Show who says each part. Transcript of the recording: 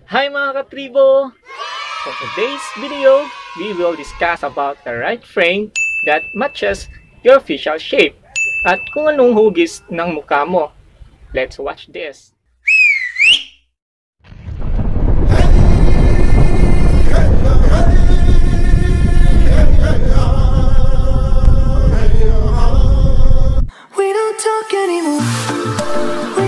Speaker 1: Hi mga katribo! For today's video, we will discuss about the right frame that matches your facial shape at kung anong hugis ng mukha mo. Let's watch this!
Speaker 2: We don't talk anymore.